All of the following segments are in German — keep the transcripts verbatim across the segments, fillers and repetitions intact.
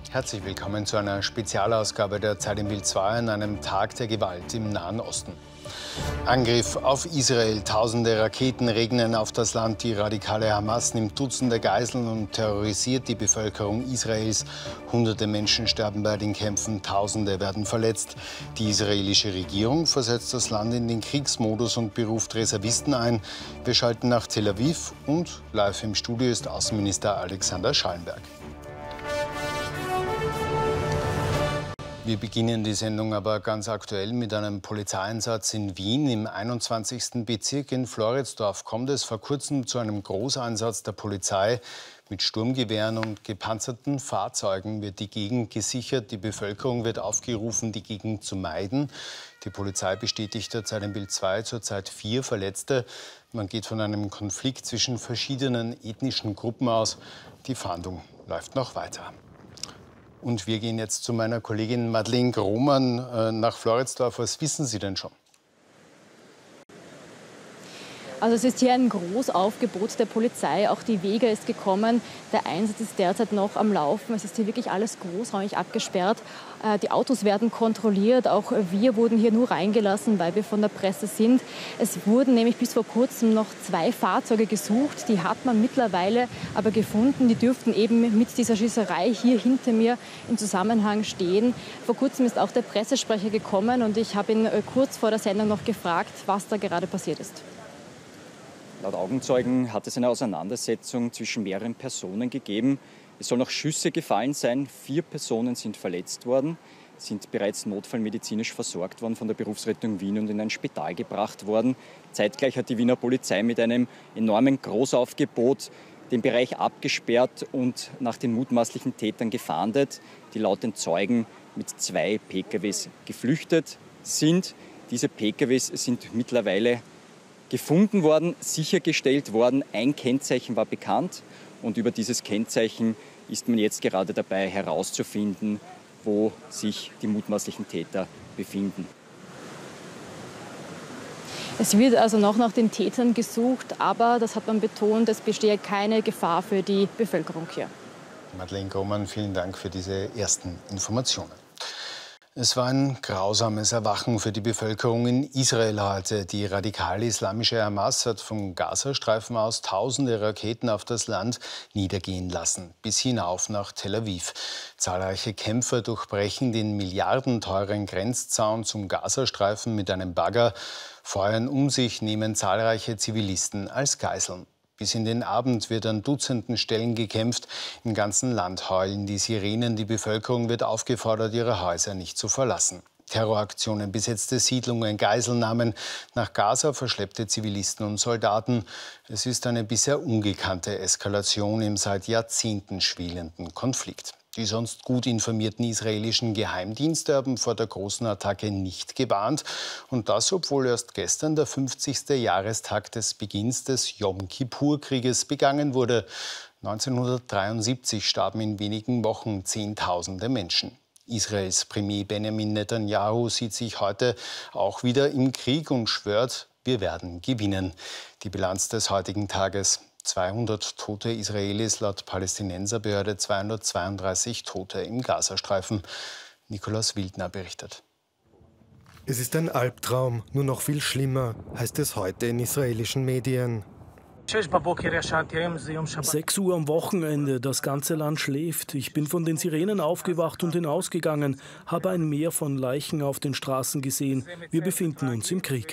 Herzlich willkommen zu einer Spezialausgabe der Zeit im Bild zwei an einem Tag der Gewalt im Nahen Osten. Angriff auf Israel. Tausende Raketen regnen auf das Land. Die radikale Hamas nimmt Dutzende Geiseln und terrorisiert die Bevölkerung Israels. Hunderte Menschen sterben bei den Kämpfen. Tausende werden verletzt. Die israelische Regierung versetzt das Land in den Kriegsmodus und beruft Reservisten ein. Wir schalten nach Tel Aviv und live im Studio ist Außenminister Alexander Schallenberg. Wir beginnen die Sendung aber ganz aktuell mit einem Polizeieinsatz in Wien. Im einundzwanzigsten Bezirk in Floridsdorf kommt es vor kurzem zu einem Großeinsatz der Polizei. Mit Sturmgewehren und gepanzerten Fahrzeugen wird die Gegend gesichert. Die Bevölkerung wird aufgerufen, die Gegend zu meiden. Die Polizei bestätigt der Zeit im Bild zwei zurzeit vier Verletzte. Man geht von einem Konflikt zwischen verschiedenen ethnischen Gruppen aus. Die Fahndung läuft noch weiter. Und wir gehen jetzt zu meiner Kollegin Madeleine Grohmann äh, nach Floridsdorf. Was wissen Sie denn schon? Also es ist hier ein Großaufgebot der Polizei. Auch die Vega ist gekommen. Der Einsatz ist derzeit noch am Laufen. Es ist hier wirklich alles großräumig abgesperrt. Die Autos werden kontrolliert. Auch wir wurden hier nur reingelassen, weil wir von der Presse sind. Es wurden nämlich bis vor kurzem noch zwei Fahrzeuge gesucht. Die hat man mittlerweile aber gefunden. Die dürften eben mit dieser Schießerei hier hinter mir im Zusammenhang stehen. Vor kurzem ist auch der Pressesprecher gekommen und ich habe ihn kurz vor der Sendung noch gefragt, was da gerade passiert ist. Laut Augenzeugen hat es eine Auseinandersetzung zwischen mehreren Personen gegeben. Es sollen auch Schüsse gefallen sein. Vier Personen sind verletzt worden, sind bereits notfallmedizinisch versorgt worden von der Berufsrettung Wien und in ein Spital gebracht worden. Zeitgleich hat die Wiener Polizei mit einem enormen Großaufgebot den Bereich abgesperrt und nach den mutmaßlichen Tätern gefahndet, die laut den Zeugen mit zwei P K Ws geflüchtet sind. Diese P K Ws sind mittlerweile gefunden worden, sichergestellt worden. Ein Kennzeichen war bekannt und über dieses Kennzeichen ist man jetzt gerade dabei herauszufinden, wo sich die mutmaßlichen Täter befinden. Es wird also noch nach den Tätern gesucht, aber, das hat man betont, es bestehe keine Gefahr für die Bevölkerung hier. Madeleine Grohmann, vielen Dank für diese ersten Informationen. Es war ein grausames Erwachen für die Bevölkerung in Israel heute. Die radikal-islamische Hamas hat vom Gazastreifen aus tausende Raketen auf das Land niedergehen lassen, bis hinauf nach Tel Aviv. Zahlreiche Kämpfer durchbrechen den milliardenteuren Grenzzaun zum Gazastreifen mit einem Bagger, feuern um sich, nehmen zahlreiche Zivilisten als Geiseln. Bis in den Abend wird an Dutzenden Stellen gekämpft. Im ganzen Land heulen die Sirenen. Die Bevölkerung wird aufgefordert, ihre Häuser nicht zu verlassen. Terroraktionen, besetzte Siedlungen, Geiselnahmen, nach Gaza verschleppte Zivilisten und Soldaten. Es ist eine bisher ungekannte Eskalation im seit Jahrzehnten schwelenden Konflikt. Die sonst gut informierten israelischen Geheimdienste haben vor der großen Attacke nicht gewarnt. Und das, obwohl erst gestern der fünfzigste Jahrestag des Beginns des Jom-Kippur-Krieges begangen wurde. neunzehnhundertdreiundsiebzig starben in wenigen Wochen Zehntausende Menschen. Israels Premier Benjamin Netanyahu sieht sich heute auch wieder im Krieg und schwört, wir werden gewinnen. Die Bilanz des heutigen Tages: zweihundert tote Israelis, laut Palästinenserbehörde zweihundertzweiunddreißig Tote im Gazastreifen. Nikolaus Wildner berichtet. Es ist ein Albtraum, nur noch viel schlimmer, heißt es heute in israelischen Medien. sechs Uhr am Wochenende, das ganze Land schläft. Ich bin von den Sirenen aufgewacht und hinausgegangen, habe ein Meer von Leichen auf den Straßen gesehen. Wir befinden uns im Krieg.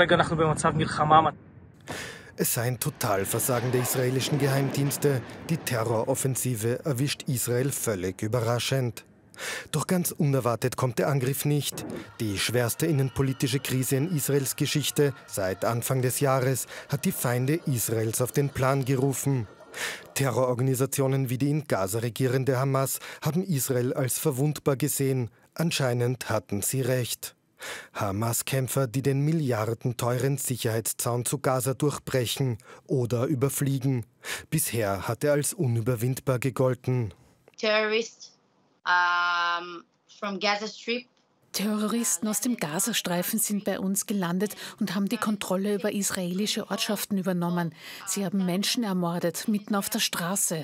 Es sei ein Totalversagen der israelischen Geheimdienste. Die Terroroffensive erwischt Israel völlig überraschend. Doch ganz unerwartet kommt der Angriff nicht. Die schwerste innenpolitische Krise in Israels Geschichte seit Anfang des Jahres hat die Feinde Israels auf den Plan gerufen. Terrororganisationen wie die in Gaza regierende Hamas haben Israel als verwundbar gesehen. Anscheinend hatten sie recht. Hamas-Kämpfer, die den milliardenteuren Sicherheitszaun zu Gaza durchbrechen oder überfliegen. Bisher hat er als unüberwindbar gegolten. Terrorists um, from Gaza Strip Terroristen aus dem Gazastreifen sind bei uns gelandet und haben die Kontrolle über israelische Ortschaften übernommen. Sie haben Menschen ermordet, mitten auf der Straße.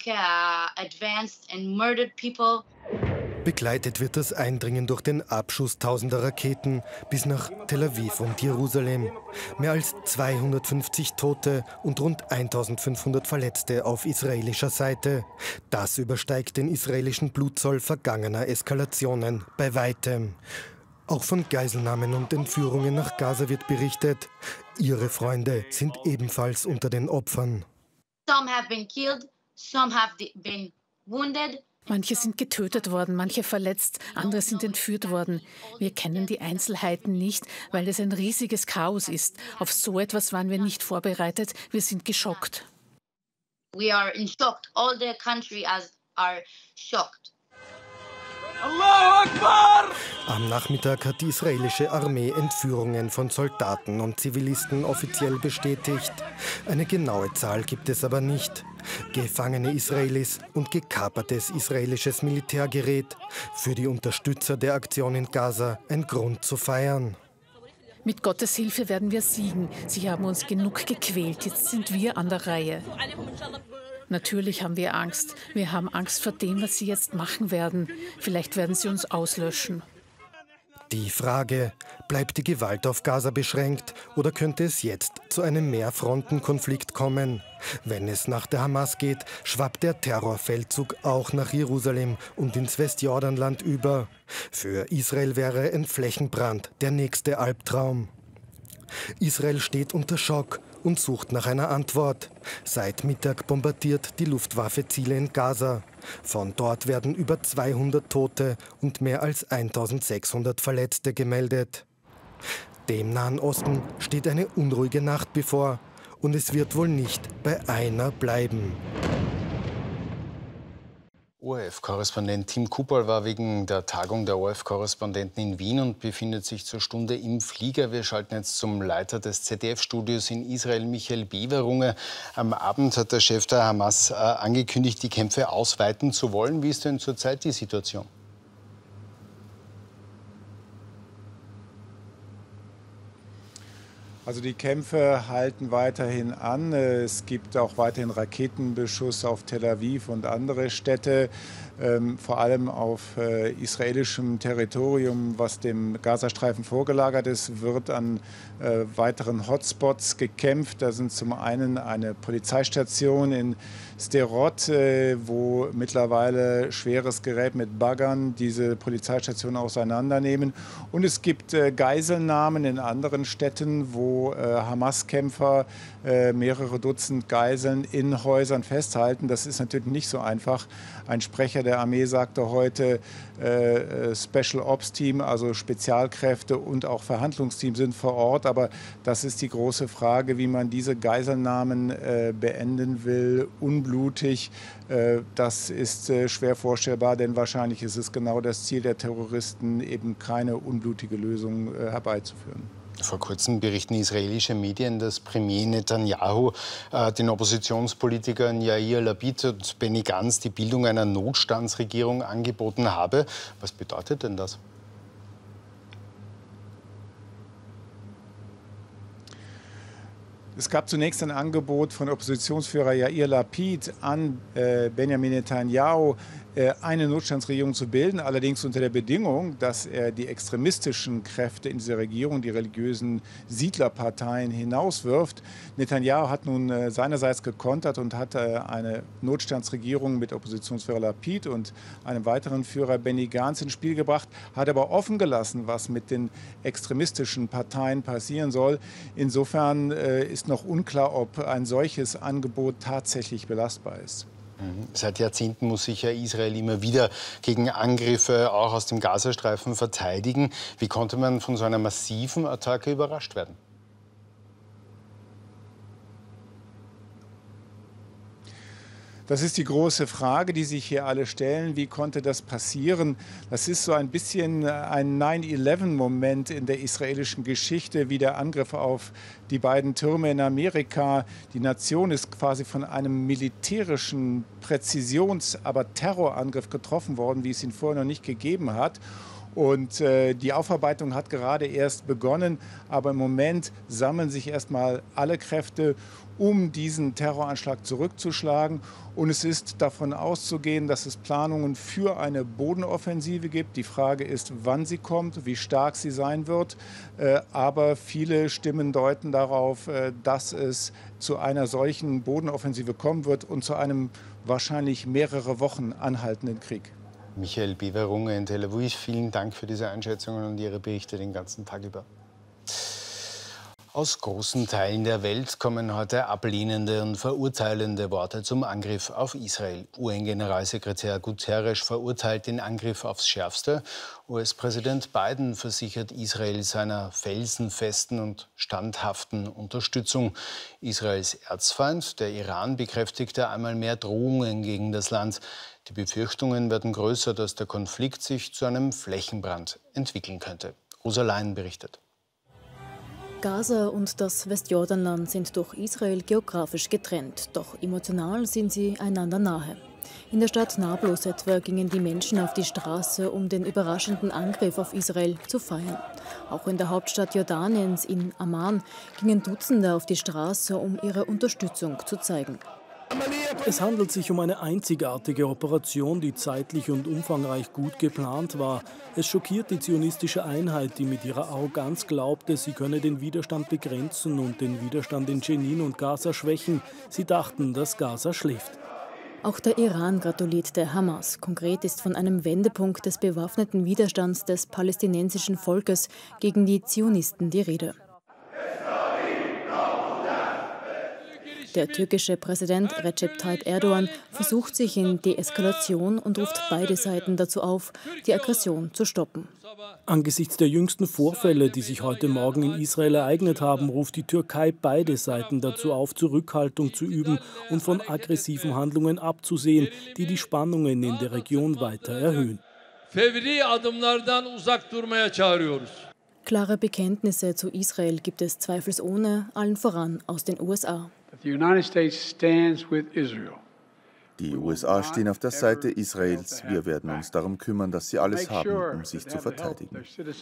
Begleitet wird das Eindringen durch den Abschuss tausender Raketen bis nach Tel Aviv und Jerusalem. Mehr als zweihundertfünfzig Tote und rund eintausendfünfhundert Verletzte auf israelischer Seite. Das übersteigt den israelischen Blutzoll vergangener Eskalationen bei weitem. Auch von Geiselnahmen und Entführungen nach Gaza wird berichtet. Ihre Freunde sind ebenfalls unter den Opfern. Some have been killed, some have been wounded. Manche sind getötet worden, manche verletzt, andere sind entführt worden. Wir kennen die Einzelheiten nicht, weil es ein riesiges Chaos ist. Auf so etwas waren wir nicht vorbereitet. Wir sind geschockt. We are in shock. All the country are shocked. Allahu Akbar! Am Nachmittag hat die israelische Armee Entführungen von Soldaten und Zivilisten offiziell bestätigt. Eine genaue Zahl gibt es aber nicht. Gefangene Israelis und gekapertes israelisches Militärgerät. Für die Unterstützer der Aktion in Gaza ein Grund zu feiern. Mit Gottes Hilfe werden wir siegen. Sie haben uns genug gequält. Jetzt sind wir an der Reihe. Natürlich haben wir Angst. Wir haben Angst vor dem, was sie jetzt machen werden. Vielleicht werden sie uns auslöschen. Die Frage, bleibt die Gewalt auf Gaza beschränkt oder könnte es jetzt zu einem Mehrfrontenkonflikt kommen? Wenn es nach der Hamas geht, schwappt der Terrorfeldzug auch nach Jerusalem und ins Westjordanland über. Für Israel wäre ein Flächenbrand der nächste Albtraum. Israel steht unter Schock und sucht nach einer Antwort. Seit Mittag bombardiert die Luftwaffe Ziele in Gaza. Von dort werden über zweihundert Tote und mehr als eintausendsechshundert Verletzte gemeldet. Dem Nahen Osten steht eine unruhige Nacht bevor und es wird wohl nicht bei einer bleiben. O R F-Korrespondent Tim Kupperl war wegen der Tagung der O R F-Korrespondenten in Wien und befindet sich zur Stunde im Flieger. Wir schalten jetzt zum Leiter des Z D F-Studios in Israel, Michael Beverunge. Am Abend hat der Chef der Hamas äh, angekündigt, die Kämpfe ausweiten zu wollen. Wie ist denn zurzeit die Situation? Also die Kämpfe halten weiterhin an. Es gibt auch weiterhin Raketenbeschuss auf Tel Aviv und andere Städte, ähm, vor allem auf äh, israelischem Territorium, was dem Gazastreifen vorgelagert ist, wird an äh, weiteren Hotspots gekämpft. Da sind zum einen eine Polizeistation in Sderot, äh, wo mittlerweile schweres Gerät mit Baggern diese Polizeistation auseinandernehmen. Und es gibt äh, Geiselnahmen in anderen Städten, wo äh, Hamas-Kämpfer äh, mehrere Dutzend Geiseln in Häusern festhalten. Das ist natürlich nicht so einfach. Ein Sprecher der Armee sagte heute, äh, Special Ops Team, also Spezialkräfte und auch Verhandlungsteam sind vor Ort. Aber das ist die große Frage, wie man diese Geiselnahmen äh, beenden will, unblutig. Äh, das ist äh, schwer vorstellbar, denn wahrscheinlich ist es genau das Ziel der Terroristen, eben keine unblutige Lösung äh, herbeizuführen. Vor kurzem berichten israelische Medien, dass Premier Netanyahu äh, den Oppositionspolitikern Yair Lapid und Benny Gantz die Bildung einer Notstandsregierung angeboten habe. Was bedeutet denn das? Es gab zunächst ein Angebot von Oppositionsführer Yair Lapid an äh, Benjamin Netanyahu, äh, eine Notstandsregierung zu bilden, allerdings unter der Bedingung, dass er die extremistischen Kräfte in dieser Regierung, die religiösen Siedlerparteien, hinauswirft. Netanyahu hat nun äh, seinerseits gekontert und hat äh, eine Notstandsregierung mit Oppositionsführer Lapid und einem weiteren Führer Benny Gantz ins Spiel gebracht, hat aber offen gelassen, was mit den extremistischen Parteien passieren soll. Insofern äh, ist noch unklar, ob ein solches Angebot tatsächlich belastbar ist. Seit Jahrzehnten muss sich ja Israel immer wieder gegen Angriffe auch aus dem Gazastreifen verteidigen. Wie konnte man von so einer massiven Attacke überrascht werden? Das ist die große Frage, die sich hier alle stellen. Wie konnte das passieren? Das ist so ein bisschen ein nine eleven Moment in der israelischen Geschichte, wie der Angriff auf die beiden Türme in Amerika. Die Nation ist quasi von einem militärischen Präzisions-, aber Terrorangriff getroffen worden, wie es ihn vorher noch nicht gegeben hat. Und äh, die Aufarbeitung hat gerade erst begonnen, aber im Moment sammeln sich erstmal alle Kräfte, um diesen Terroranschlag zurückzuschlagen. Und es ist davon auszugehen, dass es Planungen für eine Bodenoffensive gibt. Die Frage ist, wann sie kommt, wie stark sie sein wird. Äh, aber viele Stimmen deuten darauf, äh, dass es zu einer solchen Bodenoffensive kommen wird und zu einem wahrscheinlich mehrere Wochen anhaltenden Krieg. Michael Bever-Runge in Tel Aviv, vielen Dank für diese Einschätzungen und Ihre Berichte den ganzen Tag über. Aus großen Teilen der Welt kommen heute ablehnende und verurteilende Worte zum Angriff auf Israel. U N-Generalsekretär Guterres verurteilt den Angriff aufs Schärfste. U S-Präsident Biden versichert Israel seiner felsenfesten und standhaften Unterstützung. Israels Erzfeind, der Iran, bekräftigte einmal mehr Drohungen gegen das Land. Die Befürchtungen werden größer, dass der Konflikt sich zu einem Flächenbrand entwickeln könnte. Rosa Lein berichtet. Gaza und das Westjordanland sind durch Israel geografisch getrennt, doch emotional sind sie einander nahe. In der Stadt Nablus etwa gingen die Menschen auf die Straße, um den überraschenden Angriff auf Israel zu feiern. Auch in der Hauptstadt Jordaniens, in Amman, gingen Dutzende auf die Straße, um ihre Unterstützung zu zeigen. Es handelt sich um eine einzigartige Operation, die zeitlich und umfangreich gut geplant war. Es schockiert die zionistische Einheit, die mit ihrer Arroganz glaubte, sie könne den Widerstand begrenzen und den Widerstand in Jenin und Gaza schwächen. Sie dachten, dass Gaza schläft. Auch der Iran gratuliert der Hamas. Konkret ist von einem Wendepunkt des bewaffneten Widerstands des palästinensischen Volkes gegen die Zionisten die Rede. Der türkische Präsident Recep Tayyip Erdogan versucht sich in Deeskalation und ruft beide Seiten dazu auf, die Aggression zu stoppen. Angesichts der jüngsten Vorfälle, die sich heute Morgen in Israel ereignet haben, ruft die Türkei beide Seiten dazu auf, Zurückhaltung zu üben und von aggressiven Handlungen abzusehen, die die Spannungen in der Region weiter erhöhen. Klare Bekenntnisse zu Israel gibt es zweifelsohne, allen voran aus den U S A. Die U S A stehen auf der Seite Israels. Wir werden uns darum kümmern, dass sie alles haben, um sich zu verteidigen.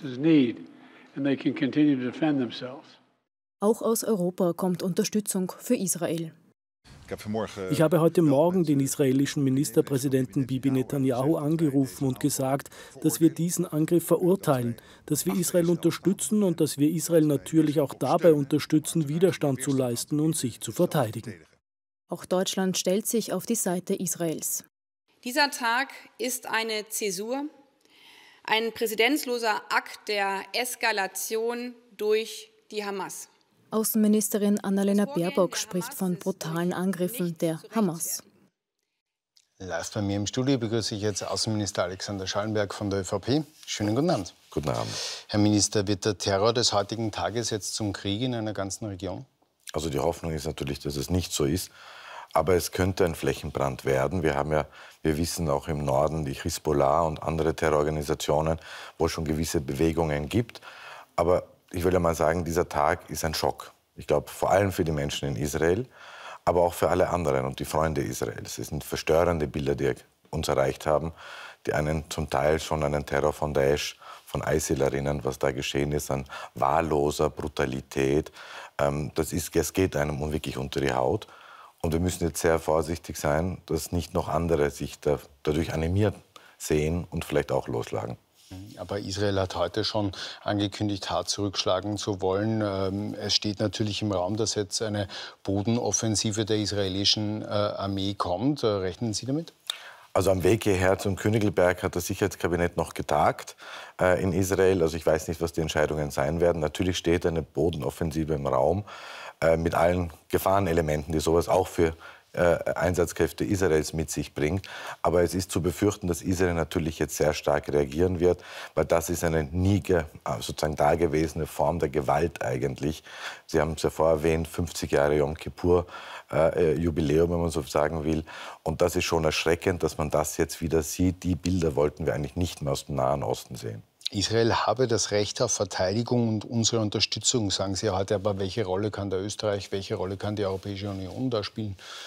Auch aus Europa kommt Unterstützung für Israel. Ich habe heute Morgen den israelischen Ministerpräsidenten Bibi Netanyahu angerufen und gesagt, dass wir diesen Angriff verurteilen, dass wir Israel unterstützen und dass wir Israel natürlich auch dabei unterstützen, Widerstand zu leisten und sich zu verteidigen. Auch Deutschland stellt sich auf die Seite Israels. Dieser Tag ist eine Zäsur, ein präzedenzloser Akt der Eskalation durch die Hamas. Außenministerin Annalena Baerbock spricht von brutalen Angriffen der Hamas. Live bei mir im Studio begrüße ich jetzt Außenminister Alexander Schallenberg von der ÖVP. Schönen guten Abend. Guten Abend. Herr Minister, wird der Terror des heutigen Tages jetzt zum Krieg in einer ganzen Region? Also die Hoffnung ist natürlich, dass es nicht so ist. Aber es könnte ein Flächenbrand werden. Wir haben ja, wir wissen auch im Norden die Hisbollah und andere Terrororganisationen, wo es schon gewisse Bewegungen gibt. Aber ich will ja mal sagen, dieser Tag ist ein Schock. Ich glaube, vor allem für die Menschen in Israel, aber auch für alle anderen und die Freunde Israels. Es sind verstörende Bilder, die uns erreicht haben, die einen zum Teil schon an den Terror von Daesh, von ISIL erinnern, was da geschehen ist, an wahlloser Brutalität. Das ist, es geht einem wirklich unter die Haut. Und wir müssen jetzt sehr vorsichtig sein, dass nicht noch andere sich da, dadurch animiert sehen und vielleicht auch loslagen. Aber Israel hat heute schon angekündigt, hart zurückschlagen zu wollen. Es steht natürlich im Raum, dass jetzt eine Bodenoffensive der israelischen Armee kommt. Rechnen Sie damit? Also am Weg hierher zum Königelberg hat das Sicherheitskabinett noch getagt äh, in Israel. Also ich weiß nicht, was die Entscheidungen sein werden. Natürlich steht eine Bodenoffensive im Raum äh, mit allen Gefahrenelementen, die sowas auch für äh, Einsatzkräfte Israels mit sich bringt. Aber es ist zu befürchten, dass Israel natürlich jetzt sehr stark reagieren wird, weil das ist eine nie sozusagen dagewesene Form der Gewalt eigentlich. Sie haben es ja vorher erwähnt, fünfzig Jahre Yom Kippur. Äh, Jubiläum, wenn man so sagen will. Und das ist schon erschreckend, dass man das jetzt wieder sieht. Die Bilder wollten wir eigentlich nicht mehr aus dem Nahen Osten sehen. Israel habe das Recht auf Verteidigung und unsere Unterstützung, sagen Sie heute. Aber welche Rolle kann der Österreich, welche Rolle kann die Europäische Union da spielen?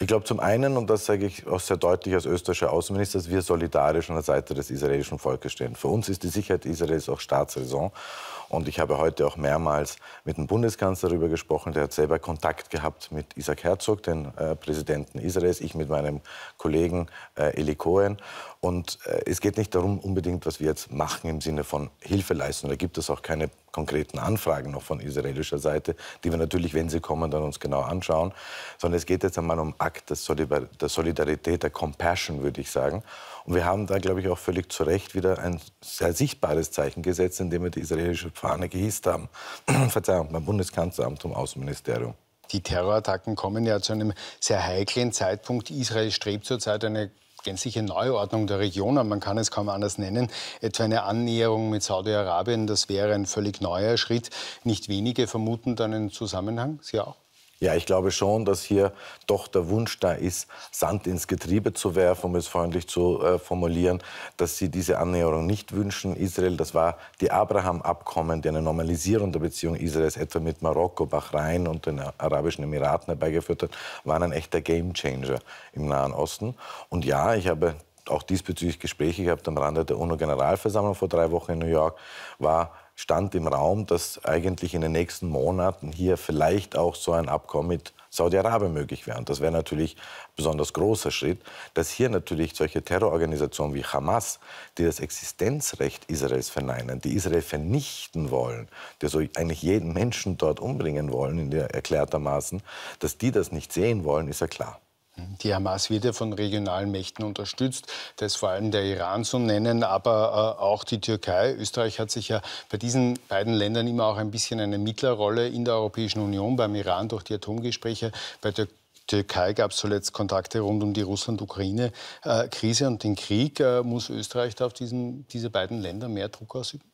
Ich glaube zum einen, und das sage ich auch sehr deutlich als österreichischer Außenminister, dass wir solidarisch an der Seite des israelischen Volkes stehen. Für uns ist die Sicherheit Israels auch Staatsräson. Und ich habe heute auch mehrmals mit dem Bundeskanzler darüber gesprochen. Der hat selber Kontakt gehabt mit Isaac Herzog, den äh, Präsidenten Israels, ich mit meinem Kollegen äh, Eli Cohen. Und äh, es geht nicht darum unbedingt, was wir jetzt machen im Sinne von Hilfeleistung. Da gibt es auch keine konkreten Anfragen noch von israelischer Seite, die wir natürlich, wenn sie kommen, dann uns genau anschauen. Sondern es geht jetzt einmal um Akt der Solidarität, der Compassion, würde ich sagen. Und wir haben da, glaube ich, auch völlig zu Recht wieder ein sehr sichtbares Zeichen gesetzt, indem wir die israelische Fahne gehisst haben. Verzeihung, beim Bundeskanzleramt und Außenministerium. Die Terrorattacken kommen ja zu einem sehr heiklen Zeitpunkt. Israel strebt zurzeit eine gänzliche Neuordnung der Region an. Man kann es kaum anders nennen. Etwa eine Annäherung mit Saudi-Arabien, das wäre ein völlig neuer Schritt. Nicht wenige vermuten dann einen Zusammenhang. Sie auch? Ja, ich glaube schon, dass hier doch der Wunsch da ist, Sand ins Getriebe zu werfen, um es freundlich zu äh, formulieren, dass sie diese Annäherung nicht wünschen. Israel, das war die Abraham-Abkommen, die eine Normalisierung der Beziehung Israels etwa mit Marokko, Bahrain und den Arabischen Emiraten herbeigeführt hat, waren ein echter Gamechanger im Nahen Osten. Und ja, ich habe auch diesbezüglich Gespräche gehabt am Rande der UNO-Generalversammlung vor drei Wochen in New York, war stand im Raum, dass eigentlich in den nächsten Monaten hier vielleicht auch so ein Abkommen mit Saudi-Arabien möglich wäre. Und das wäre natürlich ein besonders großer Schritt, dass hier natürlich solche Terrororganisationen wie Hamas, die das Existenzrecht Israels verneinen, die Israel vernichten wollen, die so eigentlich jeden Menschen dort umbringen wollen, in der erklärtermaßen, dass die das nicht sehen wollen, ist ja klar. Die Hamas wird ja von regionalen Mächten unterstützt. Da ist vor allem der Iran zu nennen, aber äh, auch die Türkei. Österreich hat sich ja bei diesen beiden Ländern immer auch ein bisschen eine Mittlerrolle in der Europäischen Union, beim Iran durch die Atomgespräche. Bei der Türkei gab es zuletzt Kontakte rund um die Russland-Ukraine-Krise und den Krieg. Äh, muss Österreich da auf diesen, diese beiden Länder mehr Druck ausüben?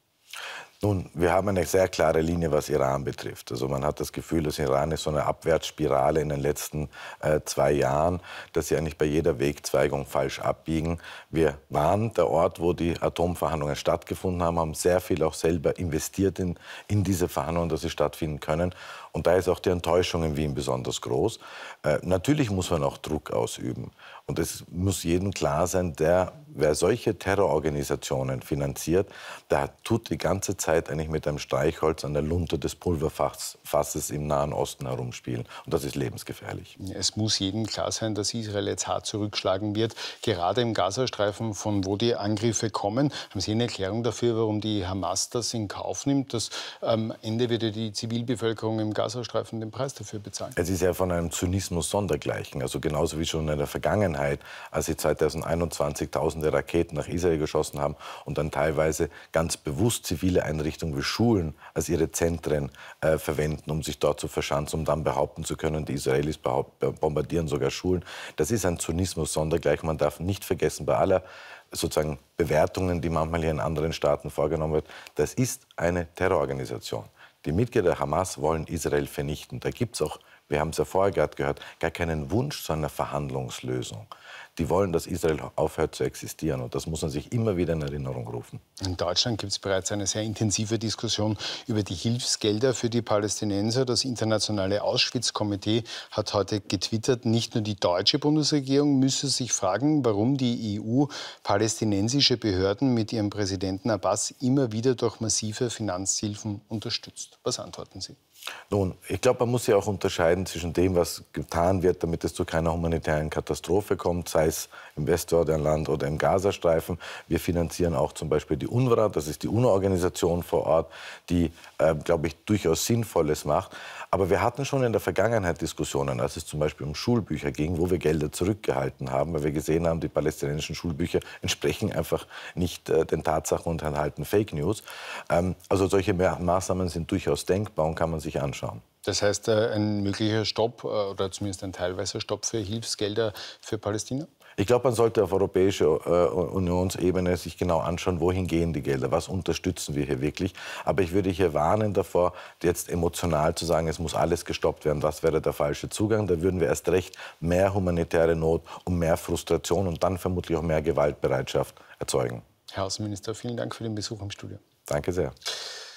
Nun, wir haben eine sehr klare Linie, was Iran betrifft. Also man hat das Gefühl, dass Iran ist so eine Abwärtsspirale in den letzten äh, zwei Jahren, dass sie eigentlich bei jeder Wegzweigung falsch abbiegen. Wir waren der Ort, wo die Atomverhandlungen stattgefunden haben, haben sehr viel auch selber investiert in, in diese Verhandlungen, dass sie stattfinden können. Und da ist auch die Enttäuschung in Wien besonders groß. Äh, natürlich muss man auch Druck ausüben. Und es muss jedem klar sein, der, wer solche Terrororganisationen finanziert, der tut die ganze Zeit eigentlich mit einem Streichholz an der Lunte des Pulverfasses im Nahen Osten herumspielen. Und das ist lebensgefährlich. Es muss jedem klar sein, dass Israel jetzt hart zurückschlagen wird. Gerade im Gazastreifen, von wo die Angriffe kommen. Haben Sie eine Erklärung dafür, warum die Hamas das in Kauf nimmt? Dass am Ende wird ja die Zivilbevölkerung im Gazastreifen den Preis dafür bezahlen. Es ist ja von einem Zynismus sondergleichen. Also genauso wie schon in der Vergangenheit, als sie zweitausendeinundzwanzig tausende Raketen nach Israel geschossen haben und dann teilweise ganz bewusst zivile Einrichtungen wie Schulen als ihre Zentren äh, verwenden, um sich dort zu verschanzen, um dann behaupten zu können, die Israelis bombardieren sogar Schulen. Das ist ein Zynismus sondergleichen. Man darf nicht vergessen, bei aller sozusagen Bewertungen, die manchmal hier in anderen Staaten vorgenommen wird, das ist eine Terrororganisation. Die Mitglieder der Hamas wollen Israel vernichten. Da gibt es auch, wir haben es ja vorher gerade gehört, gar keinen Wunsch zu einer Verhandlungslösung. Die wollen, dass Israel aufhört zu existieren. Und das muss man sich immer wieder in Erinnerung rufen. In Deutschland gibt es bereits eine sehr intensive Diskussion über die Hilfsgelder für die Palästinenser. Das internationale Auschwitz-Komitee hat heute getwittert, nicht nur die deutsche Bundesregierung müsse sich fragen, warum die E U palästinensische Behörden mit ihrem Präsidenten Abbas immer wieder durch massive Finanzhilfen unterstützt. Was antworten Sie? Nun, ich glaube, man muss ja auch unterscheiden zwischen dem, was getan wird, damit es zu keiner humanitären Katastrophe kommt, sei es im Westjordanland oder im Gazastreifen. Wir finanzieren auch zum Beispiel die UNRWA, das ist die UNO-Organisation vor Ort, die, äh, glaube ich, durchaus Sinnvolles macht. Aber wir hatten schon in der Vergangenheit Diskussionen, als es zum Beispiel um Schulbücher ging, wo wir Gelder zurückgehalten haben, weil wir gesehen haben, die palästinensischen Schulbücher entsprechen einfach nicht äh, den Tatsachen und enthalten Fake News. Ähm, also solche Maßnahmen sind durchaus denkbar und kann man sich anschauen. Das heißt, ein möglicher Stopp oder zumindest ein teilweiser Stopp für Hilfsgelder für Palästina? Ich glaube, man sollte auf europäischer äh, Unionsebene sich genau anschauen, wohin gehen die Gelder, was unterstützen wir hier wirklich. Aber ich würde hier warnen davor, jetzt emotional zu sagen, es muss alles gestoppt werden. Das wäre der falsche Zugang. Da würden wir erst recht mehr humanitäre Not und mehr Frustration und dann vermutlich auch mehr Gewaltbereitschaft erzeugen. Herr Außenminister, vielen Dank für den Besuch im Studio. Danke sehr.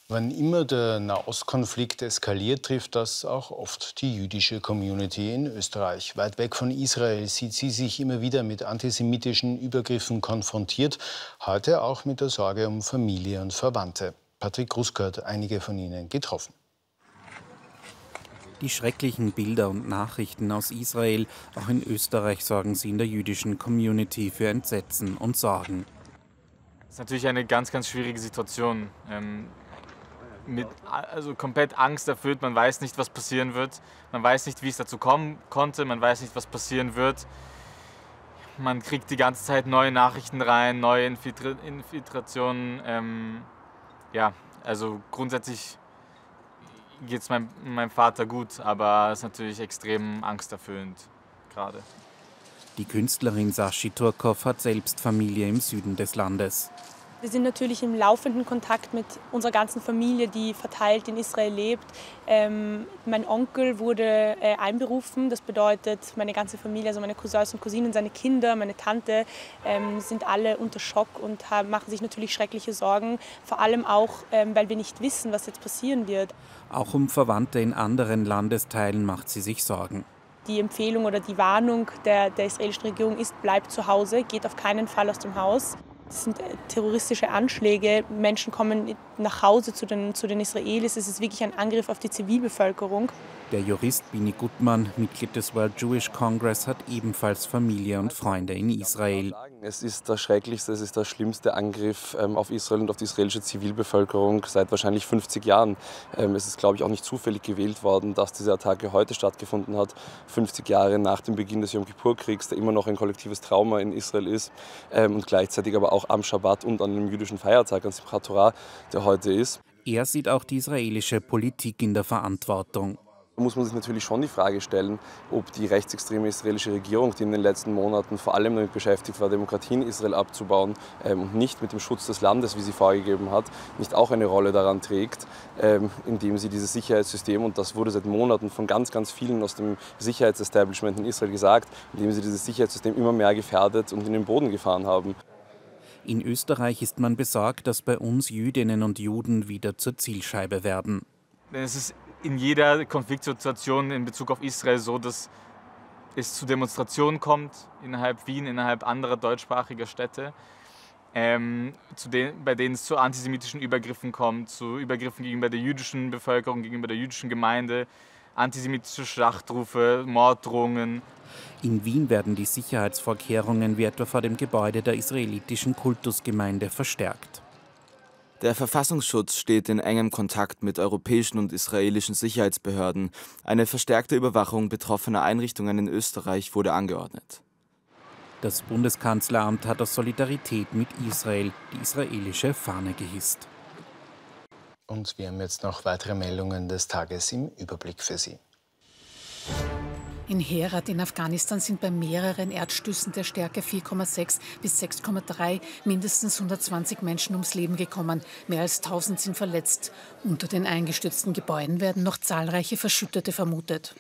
Wann immer der Nahostkonflikt eskaliert, trifft das auch oft die jüdische Community in Österreich. Weit weg von Israel sieht sie sich immer wieder mit antisemitischen Übergriffen konfrontiert, heute auch mit der Sorge um Familie und Verwandte. Patrick Gruska hat einige von ihnen getroffen. Die schrecklichen Bilder und Nachrichten aus Israel, auch in Österreich, sorgen sie in der jüdischen Community für Entsetzen und Sorgen. Das ist natürlich eine ganz, ganz schwierige Situation. Ähm Mit, also komplett Angst erfüllt, man weiß nicht, was passieren wird, man weiß nicht, wie es dazu kommen konnte, man weiß nicht, was passieren wird. Man kriegt die ganze Zeit neue Nachrichten rein, neue Infiltra Infiltrationen. Ähm, ja, also grundsätzlich geht es meinem, meinem Vater gut, aber es ist natürlich extrem angsterfüllend gerade. Die Künstlerin Sashi Turkov hat selbst Familie im Süden des Landes. Wir sind natürlich im laufenden Kontakt mit unserer ganzen Familie, die verteilt in Israel lebt. Ähm, mein Onkel wurde äh, einberufen. Das bedeutet, meine ganze Familie, also meine Cousins und Cousinen, seine Kinder, meine Tante, ähm, sind alle unter Schock und haben, machen sich natürlich schreckliche Sorgen. Vor allem auch, ähm, weil wir nicht wissen, was jetzt passieren wird. Auch um Verwandte in anderen Landesteilen macht sie sich Sorgen. Die Empfehlung oder die Warnung der, der israelischen Regierung ist, bleibt zu Hause, geht auf keinen Fall aus dem Haus. Das sind terroristische Anschläge. Menschen kommen nach Hause zu den, zu den Israelis. Es ist wirklich ein Angriff auf die Zivilbevölkerung. Der Jurist Bini Gutmann, Mitglied des World Jewish Congress, hat ebenfalls Familie und Freunde in Israel. Es ist der schrecklichste, es ist der schlimmste Angriff auf Israel und auf die israelische Zivilbevölkerung seit wahrscheinlich fünfzig Jahren. Es ist, glaube ich, auch nicht zufällig gewählt worden, dass diese Attacke heute stattgefunden hat, fünfzig Jahre nach dem Beginn des Yom Kippur-Kriegs, der immer noch ein kollektives Trauma in Israel ist und gleichzeitig aber auch am Schabbat und an dem jüdischen Feiertag, an Simchat Torah, der heute ist. Er sieht auch die israelische Politik in der Verantwortung. Da muss man sich natürlich schon die Frage stellen, ob die rechtsextreme israelische Regierung, die in den letzten Monaten vor allem damit beschäftigt war, Demokratie in Israel abzubauen ähm, und nicht mit dem Schutz des Landes, wie sie vorgegeben hat, nicht auch eine Rolle daran trägt, ähm, indem sie dieses Sicherheitssystem, und das wurde seit Monaten von ganz, ganz vielen aus dem Sicherheitsestablishment in Israel gesagt, indem sie dieses Sicherheitssystem immer mehr gefährdet und in den Boden gefahren haben. In Österreich ist man besorgt, dass bei uns Jüdinnen und Juden wieder zur Zielscheibe werden. Es ist in jeder Konfliktsituation in Bezug auf Israel so, dass es zu Demonstrationen kommt, innerhalb Wien, innerhalb anderer deutschsprachiger Städte, ähm, zu den, bei denen es zu antisemitischen Übergriffen kommt, zu Übergriffen gegenüber der jüdischen Bevölkerung, gegenüber der jüdischen Gemeinde, antisemitische Schlachtrufe, Morddrohungen. In Wien werden die Sicherheitsvorkehrungen wie etwa vor dem Gebäude der israelitischen Kultusgemeinde verstärkt. Der Verfassungsschutz steht in engem Kontakt mit europäischen und israelischen Sicherheitsbehörden. Eine verstärkte Überwachung betroffener Einrichtungen in Österreich wurde angeordnet. Das Bundeskanzleramt hat aus Solidarität mit Israel die israelische Fahne gehisst. Und wir haben jetzt noch weitere Meldungen des Tages im Überblick für Sie. In Herat in Afghanistan sind bei mehreren Erdstößen der Stärke vier Komma sechs bis sechs Komma drei mindestens hundertzwanzig Menschen ums Leben gekommen. Mehr als tausend sind verletzt. Unter den eingestürzten Gebäuden werden noch zahlreiche Verschüttete vermutet.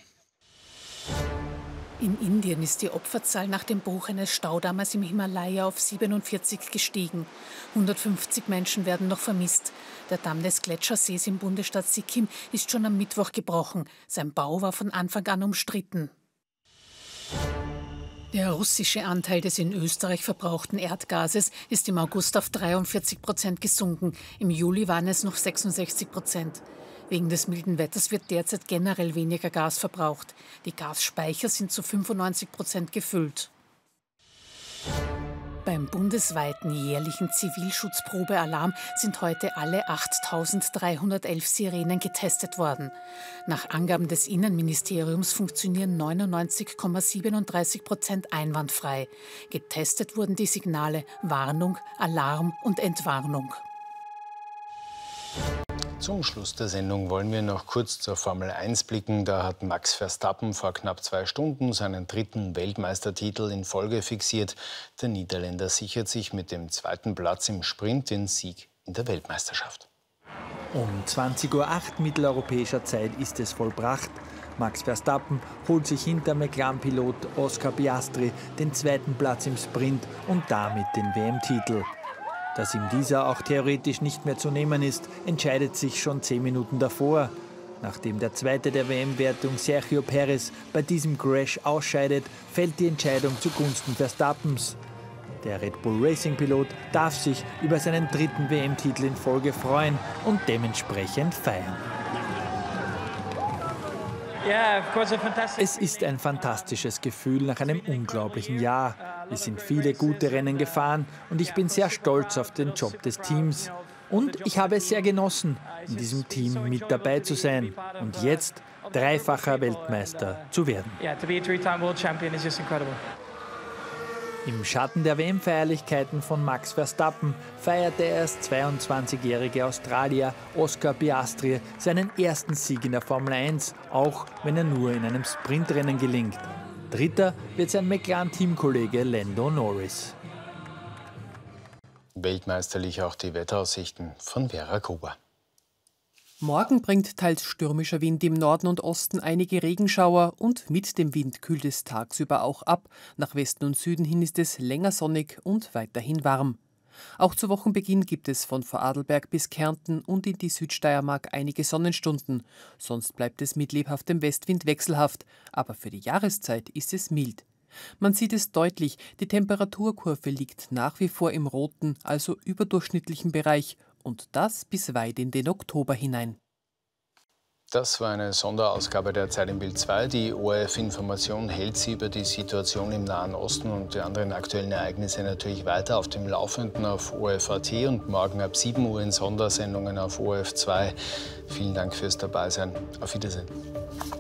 In Indien ist die Opferzahl nach dem Bruch eines Staudammes im Himalaya auf siebenundvierzig gestiegen. hundertfünfzig Menschen werden noch vermisst. Der Damm des Gletschersees im Bundesstaat Sikkim ist schon am Mittwoch gebrochen. Sein Bau war von Anfang an umstritten. Der russische Anteil des in Österreich verbrauchten Erdgases ist im August auf dreiundvierzig Prozent gesunken. Im Juli waren es noch sechsundsechzig Prozent. Wegen des milden Wetters wird derzeit generell weniger Gas verbraucht. Die Gasspeicher sind zu fünfundneunzig Prozent gefüllt. Beim bundesweiten jährlichen Zivilschutzprobealarm sind heute alle achttausenddreihundertelf Sirenen getestet worden. Nach Angaben des Innenministeriums funktionieren neunundneunzig Komma siebenunddreißig Prozent einwandfrei. Getestet wurden die Signale Warnung, Alarm und Entwarnung. Zum Schluss der Sendung wollen wir noch kurz zur Formel eins blicken. Da hat Max Verstappen vor knapp zwei Stunden seinen dritten Weltmeistertitel in Folge fixiert. Der Niederländer sichert sich mit dem zweiten Platz im Sprint den Sieg in der Weltmeisterschaft. Um zwanzig Uhr acht mitteleuropäischer Zeit ist es vollbracht. Max Verstappen holt sich hinter McLaren-Pilot Oscar Piastri den zweiten Platz im Sprint und damit den W M-Titel. Dass ihm dieser auch theoretisch nicht mehr zu nehmen ist, entscheidet sich schon zehn Minuten davor. Nachdem der Zweite der W M-Wertung Sergio Perez bei diesem Crash ausscheidet, fällt die Entscheidung zugunsten Verstappens. Der Red Bull Racing-Pilot darf sich über seinen dritten W M-Titel in Folge freuen und dementsprechend feiern. Es ist ein fantastisches Gefühl nach einem unglaublichen Jahr. Wir sind viele gute Rennen gefahren und ich bin sehr stolz auf den Job des Teams. Und ich habe es sehr genossen, in diesem Team mit dabei zu sein und jetzt dreifacher Weltmeister zu werden. Im Schatten der W M-Feierlichkeiten von Max Verstappen feierte der erst zweiundzwanzigjährige Australier Oscar Piastri seinen ersten Sieg in der Formel eins, auch wenn er nur in einem Sprintrennen gelingt. Dritter wird sein McLaren-Teamkollege Lando Norris. Weltmeisterlich auch die Wetteraussichten von Vera Gruber. Morgen bringt teils stürmischer Wind im Norden und Osten einige Regenschauer und mit dem Wind kühlt es tagsüber auch ab. Nach Westen und Süden hin ist es länger sonnig und weiterhin warm. Auch zu Wochenbeginn gibt es von Vorarlberg bis Kärnten und in die Südsteiermark einige Sonnenstunden. Sonst bleibt es mit lebhaftem Westwind wechselhaft, aber für die Jahreszeit ist es mild. Man sieht es deutlich, die Temperaturkurve liegt nach wie vor im roten, also überdurchschnittlichen Bereich. Und das bis weit in den Oktober hinein. Das war eine Sonderausgabe der Zeit im Bild zwei. Die O R F-Information hält Sie über die Situation im Nahen Osten und die anderen aktuellen Ereignisse natürlich weiter auf dem Laufenden auf O R F Punkt A T und morgen ab sieben Uhr in Sondersendungen auf O R F zwei. Vielen Dank fürs Dabeisein. Auf Wiedersehen.